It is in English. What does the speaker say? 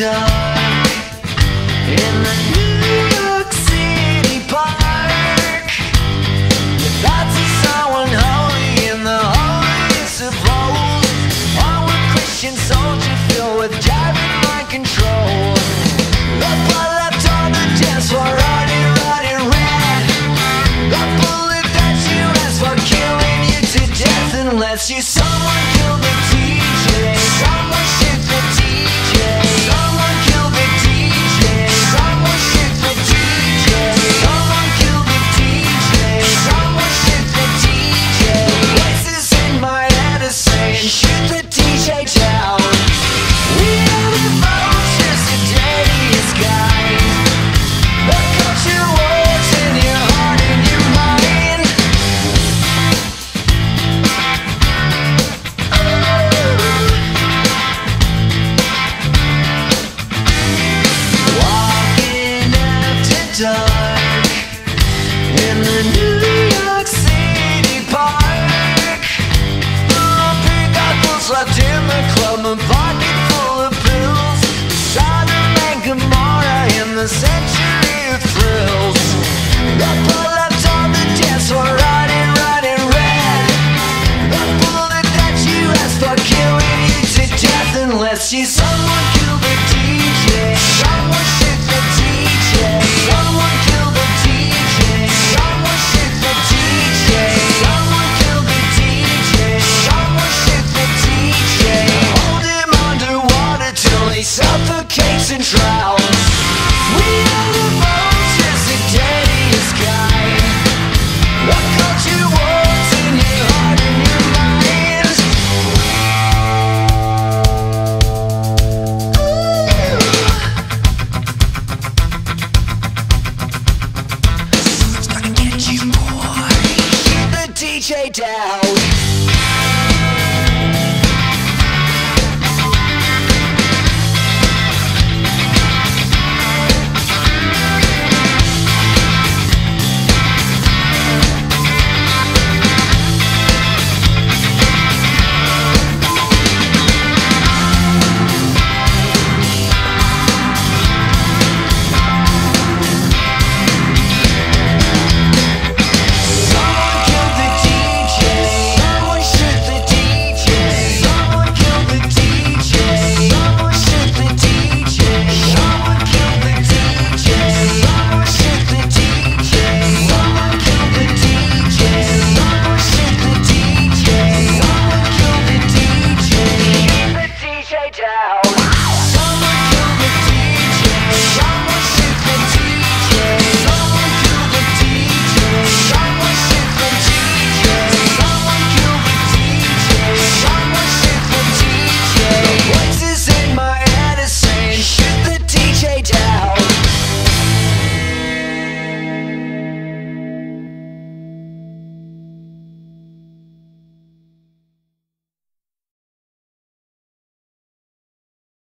dark in the New York City park. Your thoughts of someone holy in the holiest of holes. Armored Christian soldier filled with driving mind control. The blood left on the dance floor, running, running red. The bullet that you asked for, killing you to death, unless you someone killed the DJ. Someone shoot the DJ. Someone killed the DJ. Someone shoot the DJ. Someone killed the DJ. Someone shoot the DJ. Voices in my head are saying, shoot the DJ down. We are the vultures, the deadliest kind. The culture wars in your heart and your mind. Walking after dark in the New York City park. Little pink goggles left in the club, a pocket full of pills. Sodom and Gomorrah in the century of thrills. The blood left on the dance floor, running, running red. The bullet that you asked for, killing you to death, unless you someone kill the DJ. Someone shoot the DJ. Someone kill the DJ. Someone shoot the DJ. Someone kill the DJ. Someone shoot the DJ. Hold him underwater till he suffocates and drowns.